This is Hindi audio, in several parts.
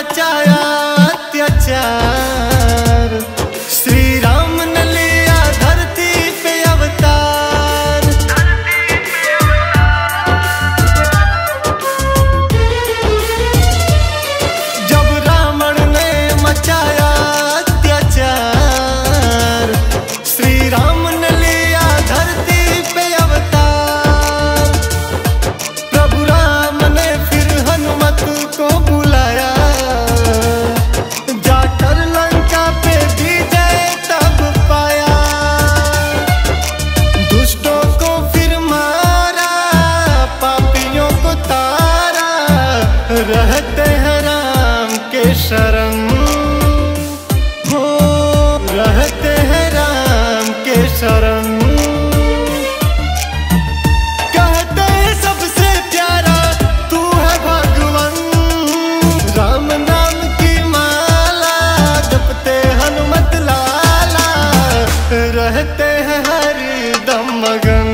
मचाया अत्याचार, श्री राम ने लिया धरती पे अवतार। जब रावण ने मचाया अत्याचार, श्री राम ने लिया धरती पे अवतार। प्रभु राम ने फिर हनुमत को बुलाया, जाकर लंका पे विजय तब पाया। दुष्टों को फिर मारा, पापियों को तारा, रहते हैं राम के शरण हो, रहते हैं राम के शरण। कहते हैं सबसे प्यारा तू है भगवान, राम नाम की माला जपते हनुमत लाला, रहते हैं हरदम मगन।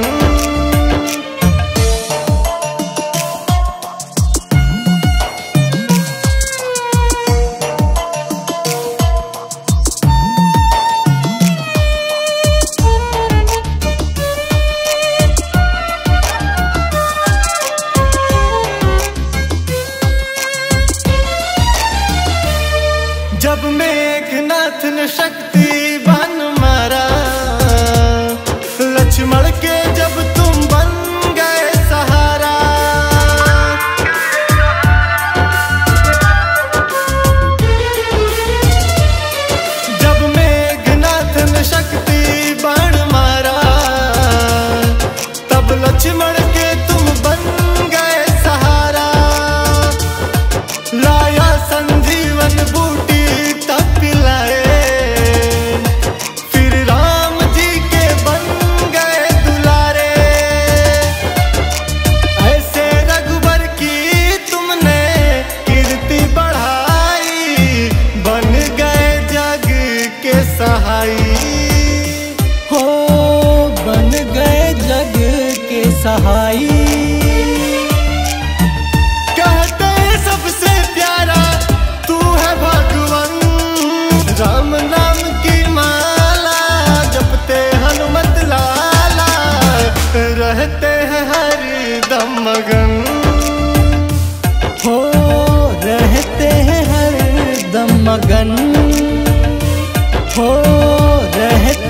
जब मेघनाथ ने शक्ति बाण मारा, लक्ष्मण के जब तुम बन गए सहारा। जब मेघनाथ ने शक्ति बाण मारा, तब लक्ष्मण के तुम बन गए सहारा। लाया संजीवन बूटी तब पिलाए, फिर राम जी के बन गए दुलारे। ऐसे रघुबर की तुमने कीर्ति बढ़ाई, बन गए जग के सहाई हो, बन गए जग के सहाई। राम नाम की माला जपते हनुमत लाला, रहते हैं हरदम मगन हो, रहते हैं हरदम मगन हो, रहते